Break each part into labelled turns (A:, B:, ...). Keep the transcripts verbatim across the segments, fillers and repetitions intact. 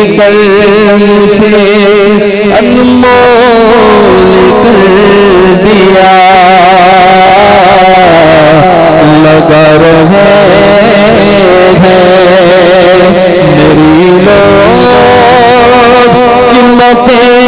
A: दर्द से अनमोल कर दिया, लगा रहे हैं मेरी लोग कीमतें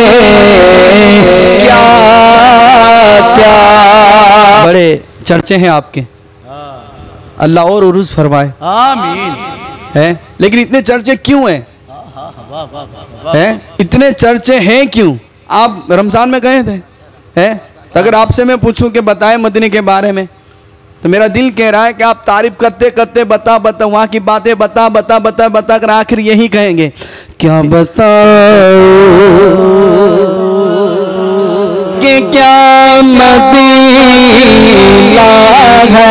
A: क्या क्या।
B: बड़े चर्चे हैं आपके, अल्लाह और उरूज फरमाए,
C: आमीन।
B: है लेकिन इतने चर्चे क्यों हैं? हैं इतने चर्चे हैं क्यों? आप रमजान में गए थे, हैं तो अगर आपसे मैं पूछूं कि बताएं मदीने के बारे में, तो मेरा दिल कह रहा है कि आप तारीफ करते करते बता बता वहां की बातें बता बता बता बता कर आखिर यही कहेंगे, क्या बताओ कि क्या मदीना है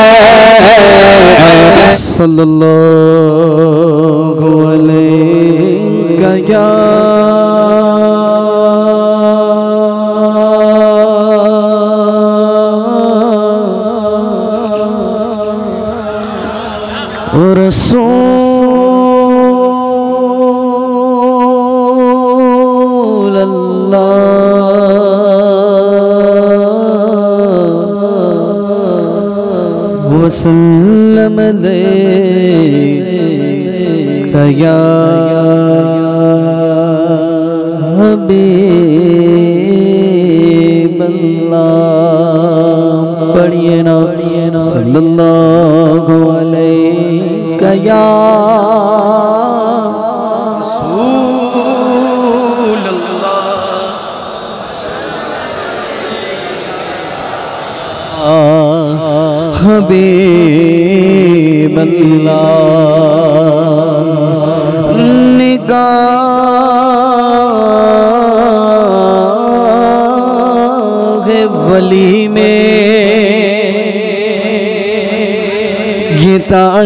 B: सल्लल्लाहु अलैहि रसूल अल्लाह वसल्लम अलैका या हबीब अल्लाह। पढ़िए ना सल्लल्लाहु अलैका या
C: रसूल
B: अल्लाह हबीब अल्लाह। निगाह वली में ये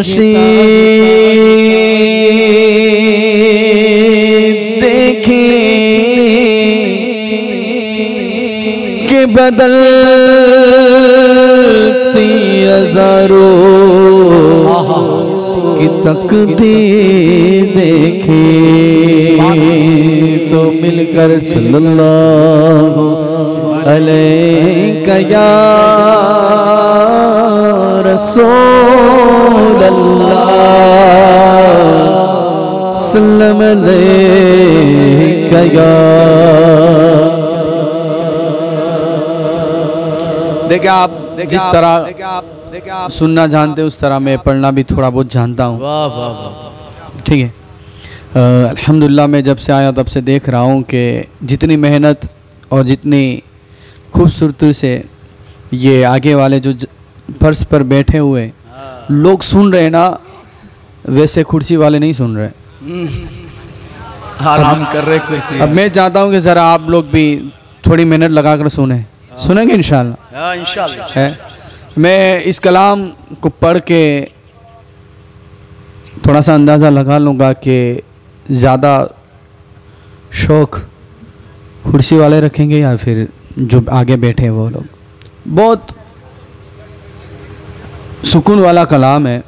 B: ताशीफ देखें कि बदलती हजारों की तकदीर देखें, तो मिलकर सल्लल्लाहु अलैका या रसूल अल्लाह सल्लम अलैका या। देखिए आप जिस तरह सुनना जानते उस तरह मैं पढ़ना भी थोड़ा बहुत जानता हूँ।
C: वाह वाह वाह।
B: ठीक है, अल्हम्दुलिल्लाह मैं जब से आया तब से देख रहा हूँ कि जितनी मेहनत और जितनी खूबसूरती से ये आगे वाले जो फर्श पर बैठे हुए लोग सुन रहे हैं ना, वैसे कुर्सी वाले नहीं सुन रहे,
C: आराम कर रहे कुर्सी।
B: अब मैं चाहता हूँ कि ज़रा आप लोग भी थोड़ी मेहनत लगा कर सुने, सुनेंगे इंशाल्लाह।
C: इंशाल्लाह
B: है मैं इस कलाम को पढ़ के थोड़ा सा अंदाज़ा लगा लूँगा कि ज़्यादा शौक़ कुर्सी वाले रखेंगे या फिर जो आगे बैठे हैं वो लोग। बहुत सुकून वाला कलाम है।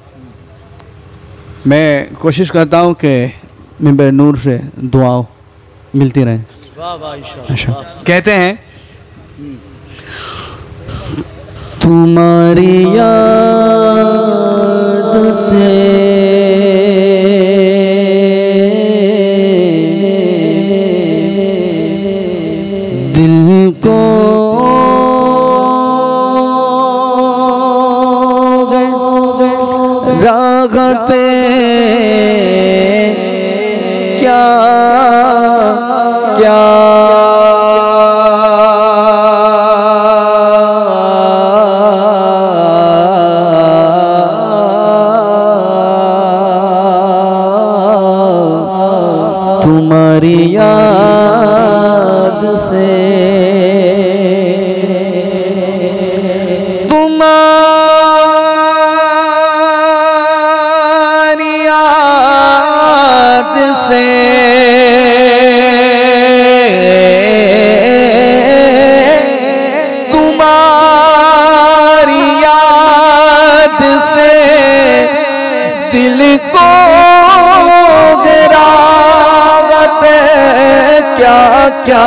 B: मैं कोशिश करता हूँ कि मिंबर नूर से दुआओं मिलती रहें।
C: वाह वाह इंशाल्लाह।
B: कहते हैं तुम्हारी याद से दिल को रागते क्या क्या तुम्हारी याद से तुम्हारी
A: क्या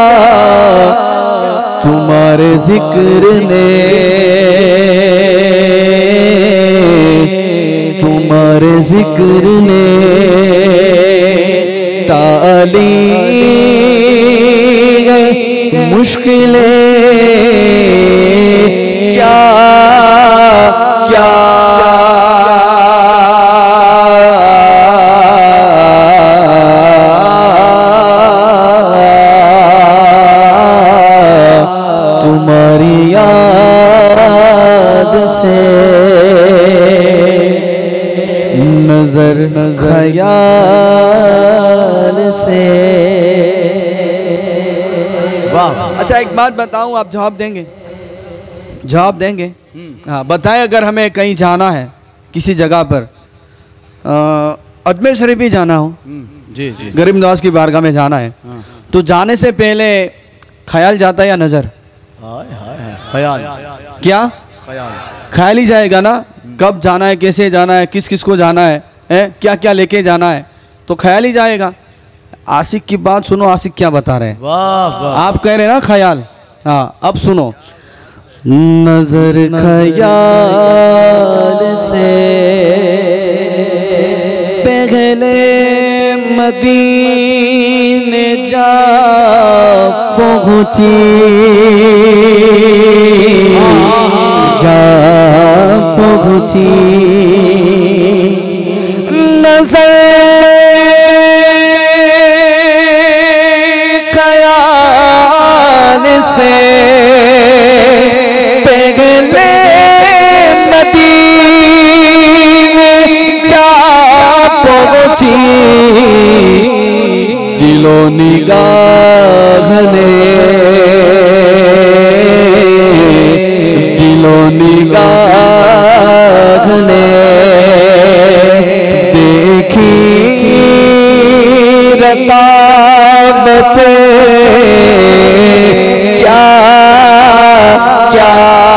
A: तुम्हारे जिक्र ने, तुम्हारे जिक्र ने ताली मुश्किलें क्या क्या तुम्हारी याद से नजर ख्याल से।
B: वाह। अच्छा एक बात बताऊं, आप जवाब देंगे? जवाब देंगे? हाँ बताएं। अगर हमें कहीं जाना है किसी जगह पर, अजमेर शरीफ ही जाना हो,
C: जी जी,
B: गरीब नवाज की बारगाह में जाना है, तो जाने से पहले ख्याल जाता है या नजर?
C: हाय हाय हाय, ख्याल।
B: क्या
C: ख्याल
B: ख्याल ही जाएगा ना? कब जाना है, कैसे जाना है, किस किस को जाना है, है? क्या क्या लेके जाना है, तो ख्याल ही जाएगा। आशिक की बात सुनो, आशिक क्या बता रहे हैं।
C: वाह वाह,
B: आप कह रहे हैं ना ख्याल। हाँ अब सुनो।
A: नजर ख्याल से पहले मदीने जा पहुंची, जा पहुंची नजर ख्याल से पहले मदीने जा पहुंची, दिलो निगाह ने, दिलो निगाह ने देखी रकाबत क्या क्या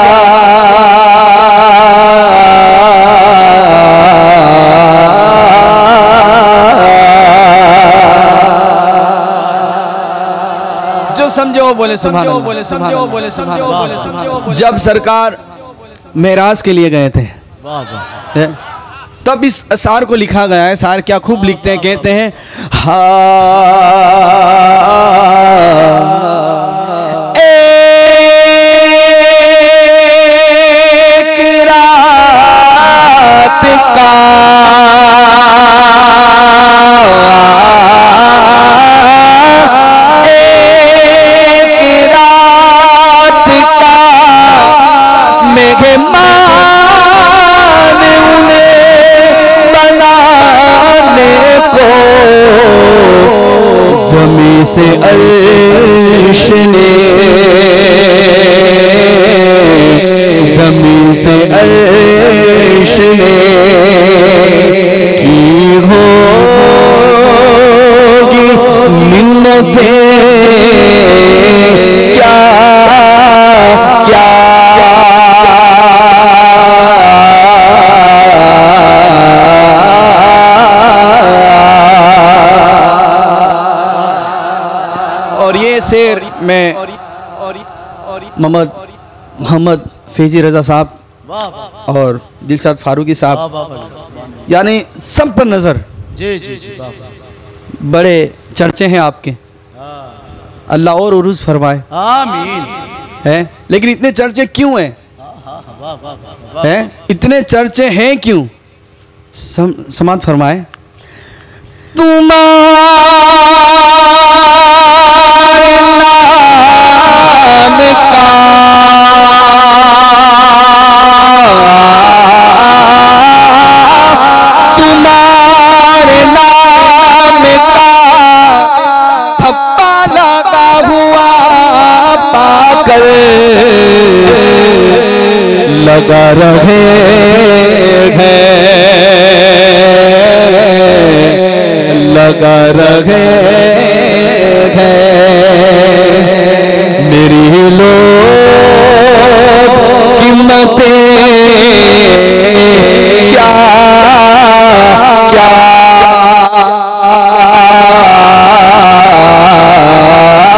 B: जो समझे वो बोले सुभान अल्लाह, बोले सुभान अल्लाह, बोले सुभान अल्लाह, बोले सुभान अल्लाह। जब सरकार मेराज के लिए गए थे,
C: वाह वाह,
B: है? तब इस असार को लिखा गया है। सार क्या खूब लिखते हैं, कहते हैं हा एक रात का एक रात का मेहमान ज़मीं से अर्श ने, ज़मीं से अर्श ने की होगी मिन्नतें क्या क्या शेर में मोहम्मद मोहम्मद फैजी रजा साहब और दिलशाद फारूकी साहब, यानी सब पर नजर।
C: जी जी जी,
B: बड़े चर्चे हैं आपके, अल्लाह और उरूज फरमाए,
C: आमीन।
B: है लेकिन इतने चर्चे क्यों हैं? हैं इतने चर्चे हैं क्यों? सम, समात फरमाए। तुम्हारे नाम का तुम्हारे नाम का थप्पा लगा हुआ पाकर लगा रहे हैं, लगा रहे हैं मेरी लोग कीमतें क्या क्या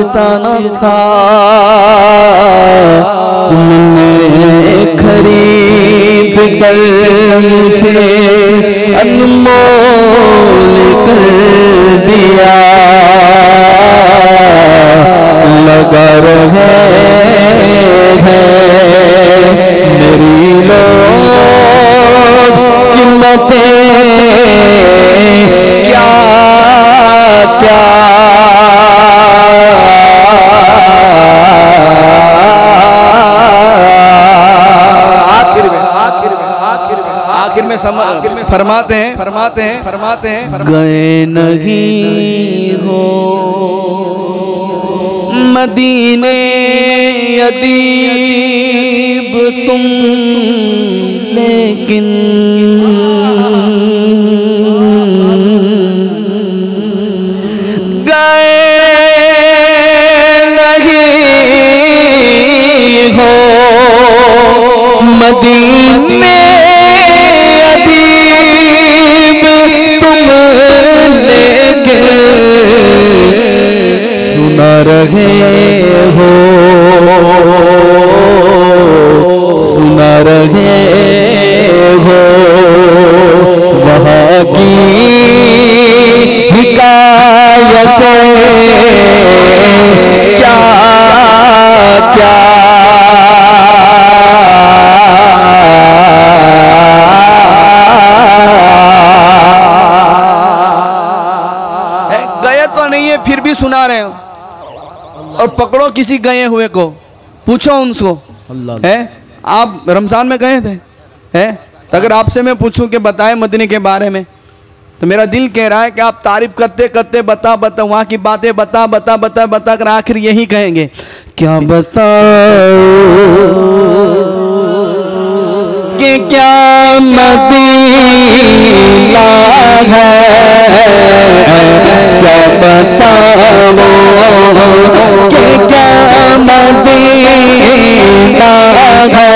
A: सोचता न था तुमने खरीद कर मुझे अनमोल कर दिया। लगा रहे हैं मेरी लोग कीमतें क्या क्या
B: आखिर में आखिर में आखिर में आखिर में सम आखिर में फरमाते हैं फरमाते हैं फरमाते हैं
A: गए नहीं हो मदीने अदीब तुम, लेकिन गए नहीं हो मदीने अदीब तुम, लेकिन सुना रहे हो सुना रहे हो वहाँ की हिकायतें क्या क्या
B: गए तो नहीं है फिर भी सुना रहे हो। और पकड़ो किसी गए हुए को, पूछो उनको है आप रमजान में गए थे है, तो अगर आपसे मैं पूछूं कि बताए मदीने के बारे में, तो मेरा दिल कह रहा है कि आप तारीफ करते करते बता बता वहाँ की बातें बता बता बता बता कर आखिर यही कहेंगे
A: क्या बताओ कि क्या मदीना है, क्या बताओ कि क्या मदीना है,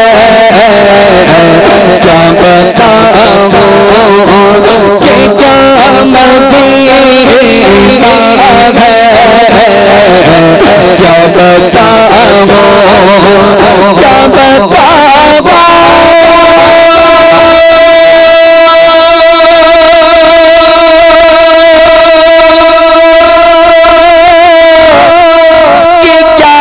A: क्या बताओ कि क्या मदीना है, क्या बताओ क्या बताओ कि क्या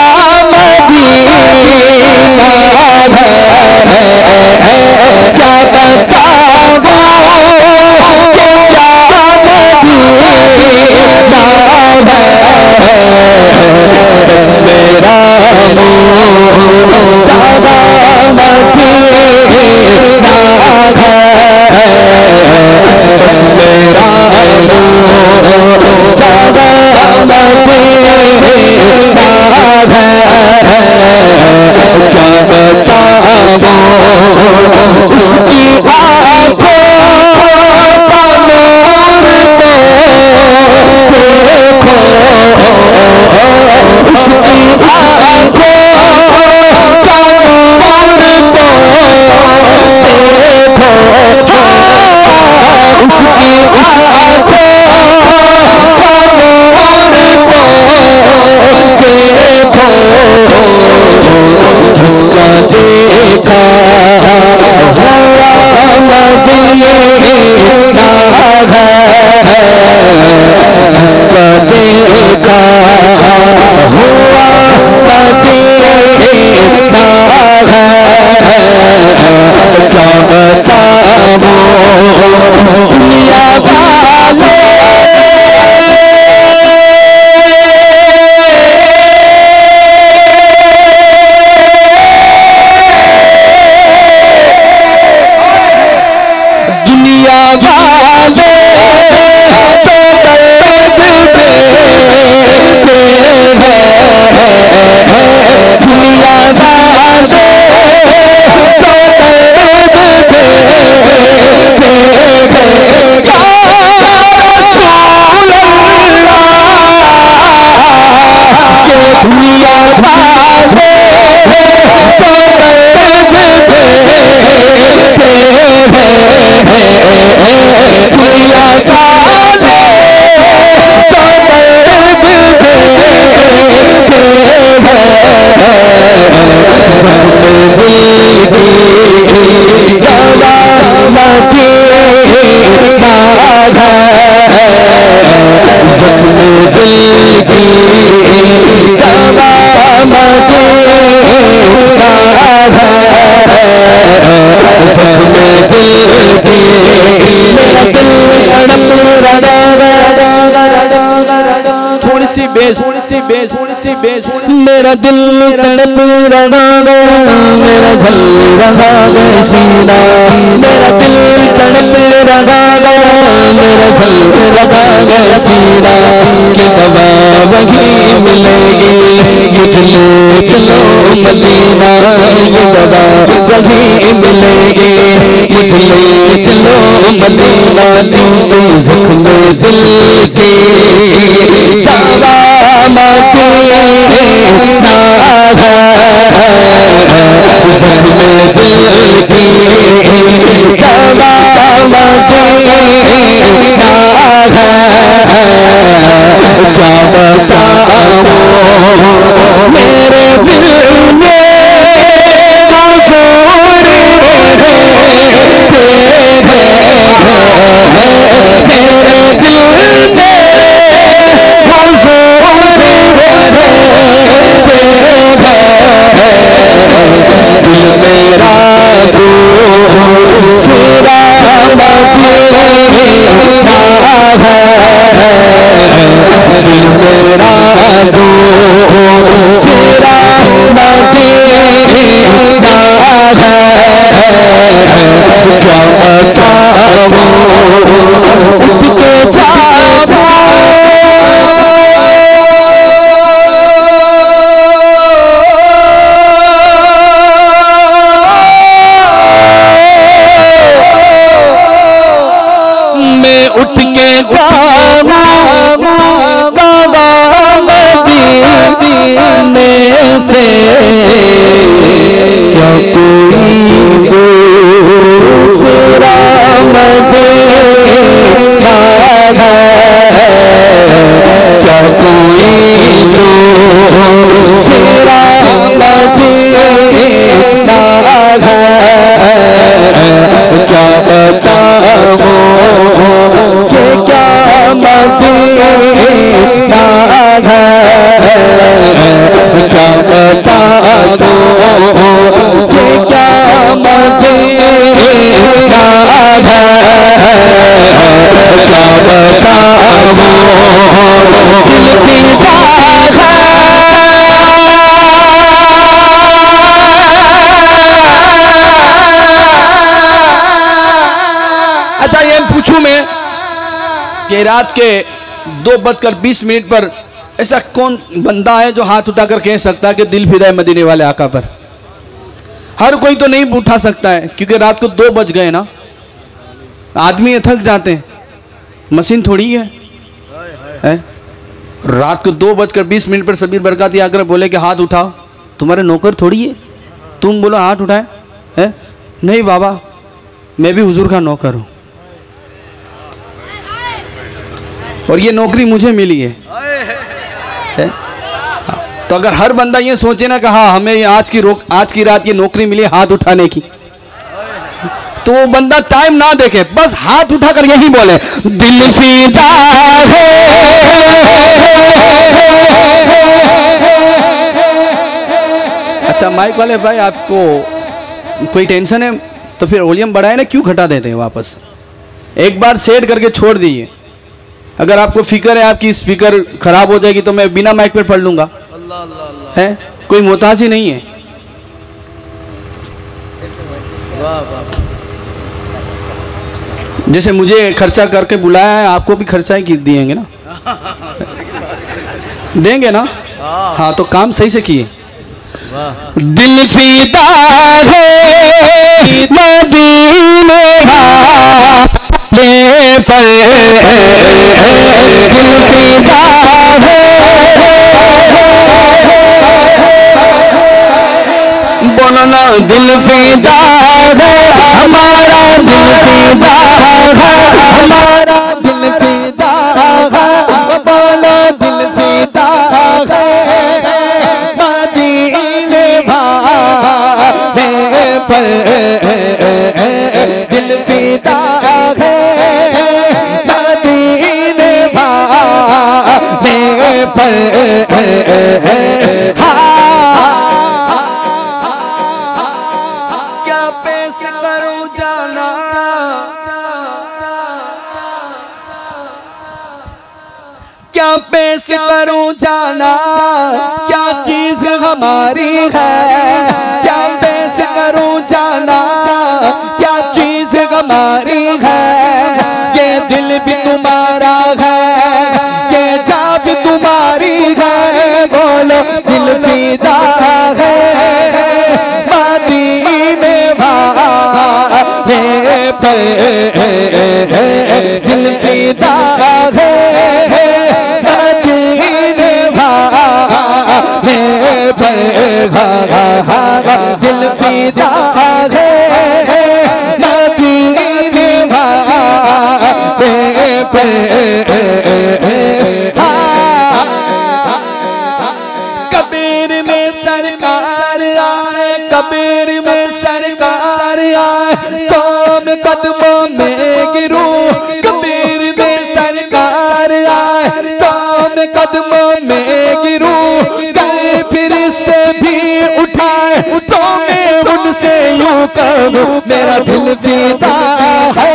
A: तड़प रहा
B: थोड़ी सी बेस थोड़ी सी बेस थोड़ी सी बेस
A: मेरा दिल तड़प रहा मेरा जल रहा सीना मेरा दिल तड़प रहा मेरा जल रहा सीना कि दवा वही मिलेगी मुझे चलो मदीना ये दवा वही मिलेगी मुझे चलो मदीना तू तो जख्म दिल की दवा मदीना जख्म दिल की दवा मदीना क्या बताऊं मेरे दिल में मजबूर तेरे मेरे दिल में मजबूर दिल मेरा दूसरा मदीना है दिल मेरा दूसरा मदीना है क्या बताऊं उठ के जाऊं मैं उठ के जाऊं मदीने से क्या कोई दूसरा मदीना है क्या कोई दूसरा मदीना है क्या बताऊं कि क्या मदीना है क्या बताऊं कि क्या मदीना है क्या बताऊं दिल की बात
B: अच्छा ये पूछूं मैं कि रात के दो बजकर बीस मिनट पर ऐसा कौन बंदा है जो हाथ उठाकर कह सकता है कि दिल फिदा है मदीने वाले आका पर? हर कोई तो नहीं उठा सकता है क्योंकि रात को दो बज गए ना, आदमी थक जाते हैं, मशीन थोड़ी है, है? रात को दो बजकर बीस मिनट पर सबीर बरकाती आकर बोले कि हाथ उठाओ, तुम्हारे नौकर थोड़ी है, तुम बोलो हाथ उठाए है? नहीं बाबा मैं भी हुजूर का नौकर हूं और ये नौकरी मुझे मिली है, है? तो अगर हर बंदा ये सोचे ना कि हाँ हमें आज की रोक आज की रात ये नौकरी मिली हाथ उठाने की, तो वो बंदा टाइम ना देखे, बस हाथ उठाकर यही बोले दिल फिदा है। अच्छा माइक वाले भाई आपको कोई टेंशन है तो फिर वॉल्यूम बढ़ाए ना, क्यों घटा देते हैं वापस? एक बार सेट करके छोड़ दीजिए। अगर आपको फिक्र है आपकी स्पीकर खराब हो जाएगी तो मैं बिना माइक पर पढ़ लूंगा, है? कोई मोहताज ही नहीं है। जैसे मुझे खर्चा करके बुलाया है आपको भी खर्चा ही दिएंगे ना, देंगे ना? हाँ तो काम सही से किए।
A: दिल फिदा है मदीने वाले पर, दिल फिदा है बोलो ना दिल फिदा है हमारा, दिल फिदा है हमारा, दिल फिदा है बोलो दिल फिदा है मदीने वाले पर, दिल फिदा है मदीने वाले पर।
B: क्या पेश करूं जाना
A: करूं जाना क्या चीज हमारी है, क्या बेस करूं जाना क्या चीज हमारी है। ये दिल भी तुम्हारा है, ये जा भी तुम्हारी है, बोलो दिल फिदा है। मदीने वाले पे दिल फिदा है, मदीने वाले पे दिल फिदा है, मदीने वाले पे। कबीर में सरकार आए, कबीर में सरकार आए, कौम कदमों में गिरूं। कबीर में सरकार आए, कौम कदमों में गिरूं। गए फिरिश्ते भी उठाए तो मैं उनसे यूं कहूं, मेरा दिल फिदा है।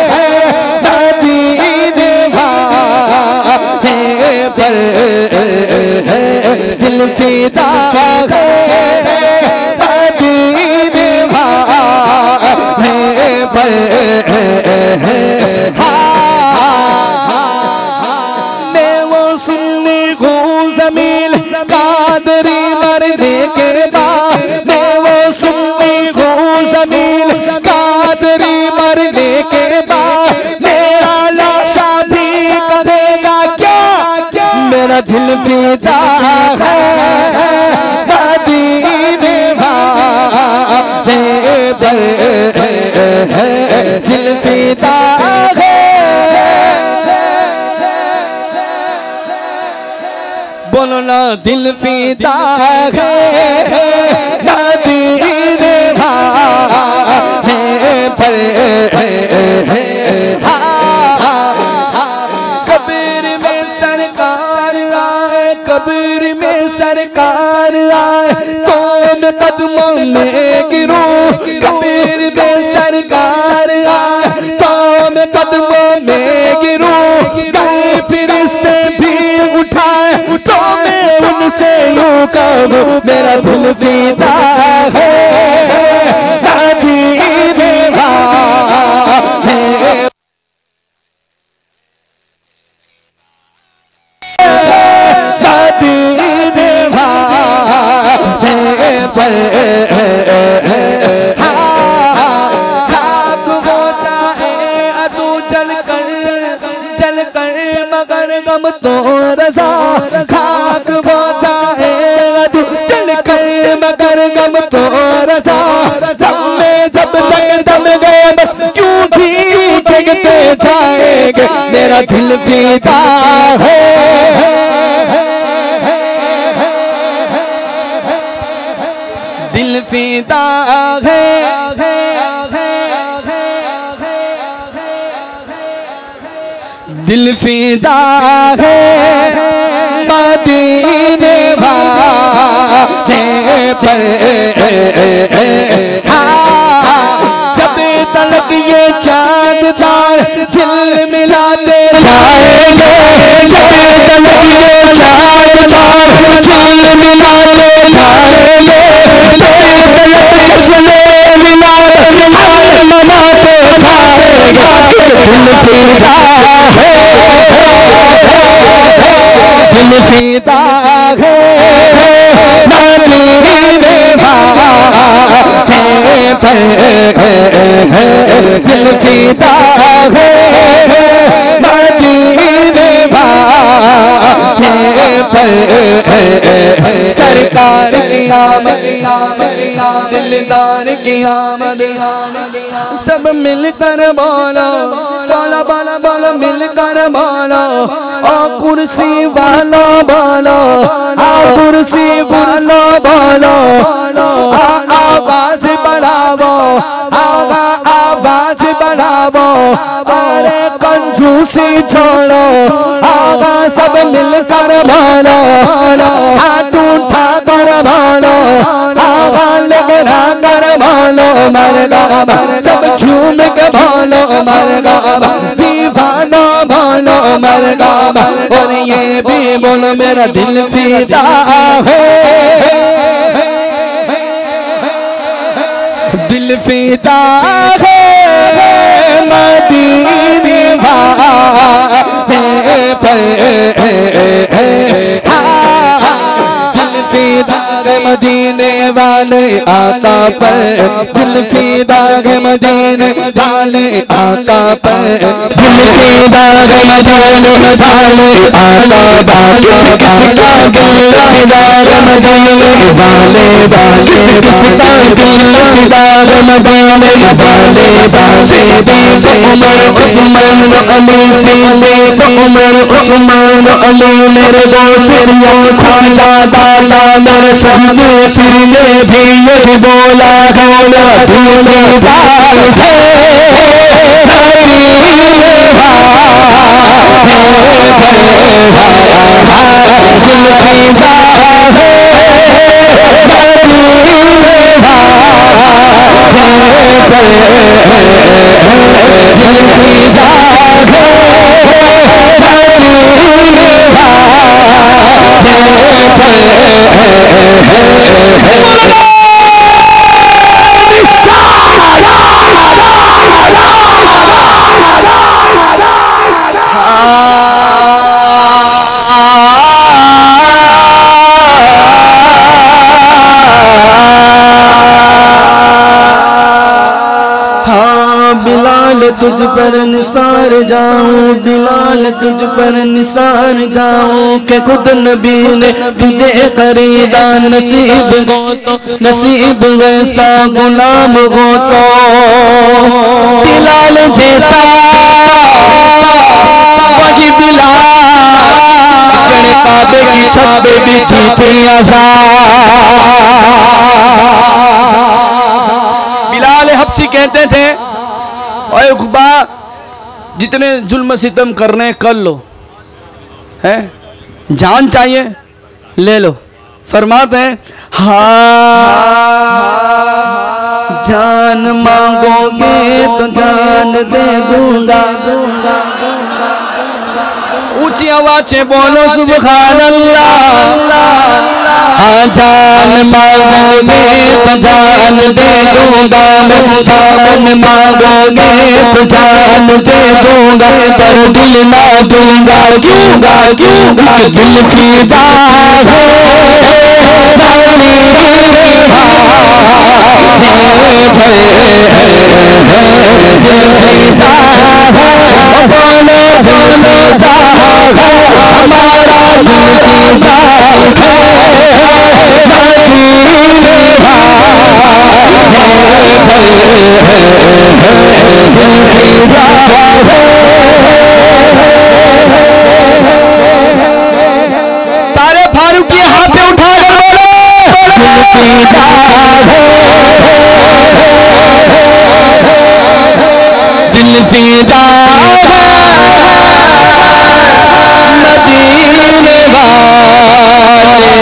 A: मदीने वाले पर दिल फिदा है, मदीने वाले पर। मैं वो सुन्नी हूँ ज़मीन कादरी मरने के बाद, मैं वो सुन्नी हूँ ज़मीन कादरी मरने के बाद। मेरा लाशा भी करेगा क्या, मेरा दिल फिदा है। मदीने वाले पर दिल फिदा है। बोलो ना दिल फिदा है, मदीने वाले पर। कबीर में सरकार आए, कबीर में सरकार आए, कौम कदमों में गिरूं। कबीर में सरकार आए, कौम कदमों में गिरूं। गए फिरिश्ते भी उठाए तो मैं उनसे यूं कहूं, मेरा दिल फिदा है। मदीने वाले मदीने वाले पर खाक हो जाए अदू जल कर, जल कर मगर गम तो रज़ा। खाक हो जाए अदू जल कर मगर गम तो रज़ा। दम में जब तक दम गए बस क्यों भी जगते जाएंगे, मेरा दिल फिदा है। दिल फिदा है, दिल फिदा है। मदीने वाले पर जब तलक ये चांद चार चिल मिलाते जाएंगे। जब तलक ये चांद चार चिल मिलाते जाएंगे, तब तलक जश्न मिलाद मनाते जाएंगे। दिल फिदा है, दिल फिदा है। मदीने वाले पर दिल फिदा है। मदीने वाले पर सरकार की आमद, दिलदार की आमद। सब मिलकर बोलो, बोलो बोलो बोलो मिलकर बोलो। और कुर्सी वालो बोलो, आ कुर्सी वालो बोलो। आवाज बढ़ावो, आगा आवाज बढ़ावो। अरे कंजूसी छोड़ो, आगा सब मिलकर बोलो। हाथ उठा कर बोलो, आगा लगना कर बोलो मरहबा, सब झूम के बोलो मरहबा, दीवाना बोलो मरहबा, और ये भी बोलो मेरा दिल फिदा है, दिल फिदा है मदीने वाले पर, दिल फिदा है मदीने वाले आका पर, दिल फिदा है मदीने वाले आका पर, दिल फिदा है मदीने वाले आका पर, किसका दिल फिदा है मदीने वाले वाले, किसका दिल फिदा है मदीने वाले वाले, उमर उस्मान अली सीने उमर उस्मान अली मेरे दोस्त ख्वाजा दादा मेरे सामने फिरने भी यही बोला है मेरा दिल फिदा है, तुझ पर निसार जाऊं बिलाल, तुझ पर निसार जाऊं कि खुद नबी ने तुझे खरीदा, नसीब हो तो नसीब वैसा गुलाम हो तो बिलाल जैसा वही बिलाल काबे की छत पे बिछी थी आज़ाद।
B: बिलाल हबशी कहते थे ओए उक़बा जितने जुल्म सितम करने कर लो, है जान चाहिए ले लो। फरमाते हैं हाँ
A: जान मांगोगे तो जान दे दूंगा,
B: ऊंची आवाज से बोलो सुभान अल्लाह।
A: हाँ जान मांगोगे तो जान दे दूंगा, जान मांगोगे तो जान दे दूंगा, पर दिल ना दूंगा क्योंगा क्योंगा दिल फिदा है,
B: सारे फारूकी हाथ पे उठा कर
A: दिल फिदा मदीने वाले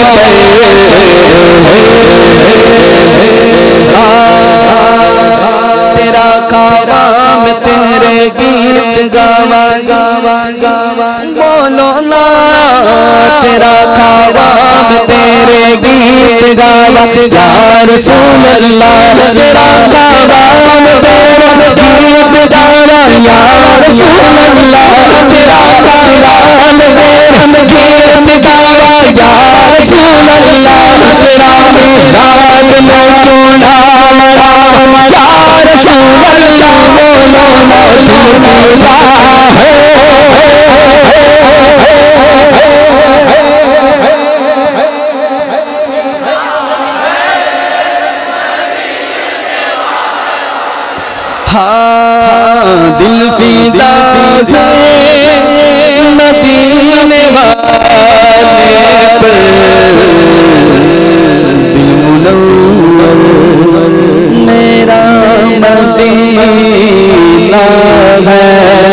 A: तेरा काम तेरे गीत गावा गावा गावा बोलो ना, तेरा काम तेरे गीत गावा या रसूल अल्लाह, तेरा काम तेरे गीत गावा या रसूल अल्लाह, तेरा काम तेरे गीत गावा या रसूल अल्लाह, तेरा मीराब में चूड़ा मरा या रसूल अल्लाह, बोलो मौला है। हाँ दिल फिदा है मदीने वाले पर, दिल मुनव्वर मेरा मदीना है,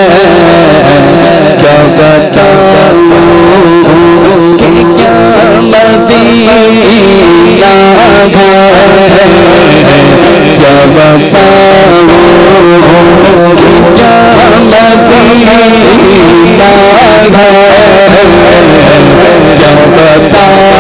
A: क्या बताऊं कि क्या मदीना है, बताओ